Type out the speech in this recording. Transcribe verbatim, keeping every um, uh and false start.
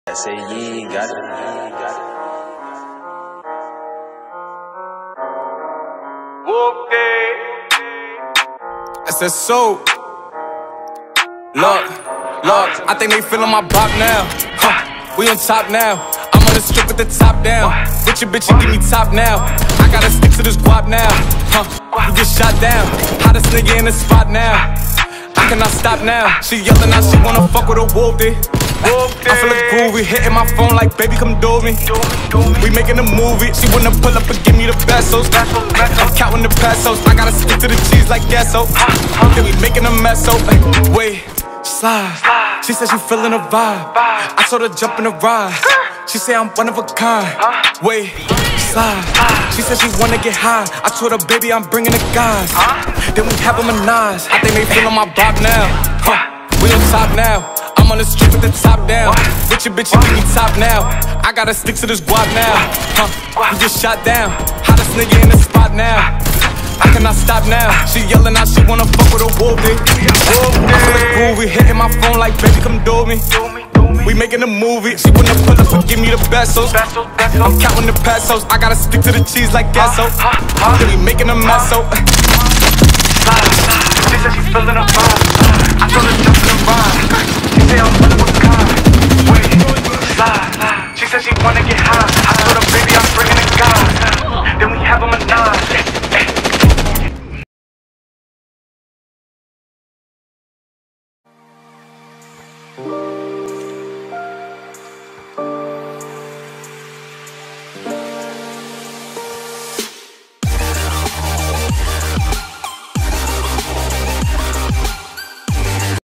I say, yeah, got it, yeah, got it. Okay. I said, so, look, look, I think they feeling my bop now. Huh, we on top now. I'm on the strip with the top down. Bitch, your bitch, you give me top now. I gotta stick to this guap now. Huh, you get shot down. Hottest nigga in the spot now. I cannot stop now. She yelling out, she wanna fuck with a wolfie. I'm feeling groovy, hitting my phone like, baby, come do me. We making a movie. She wanna pull up and give me the pesos. I'm counting the pesos. I gotta stick to the cheese like queso. Then we making a mess, so wait, slide. She said she feeling a vibe. I told her jump in the ride. She say I'm one of a kind. Wait, slide. She said she wanna get high. I told her, baby, I'm bringing the guys. Then we have a menage. I think they feeling my bop now. Huh, we on top now. I'm on the street with the top down. Bitch, your bitch, you give me top now. I gotta stick to this guap now. Huh, you get shot down. Hottest nigga in the spot now. I cannot stop now. She yelling out, she wanna fuck with a wolfie. I'm feeling groovy, hitting my phone like, baby, come do me. We making a movie. She wanna pull up and give me the pesos. I'm counting the pesos. I gotta stick to the cheese like queso. Then we making a mess, so she said she feeling a vibe. I told her jump in the ride. She say I'm one of a kind. Wait, slide. She said she wanna get high. I told her, baby, I'm bringing the guys. Then we have a menage. Thank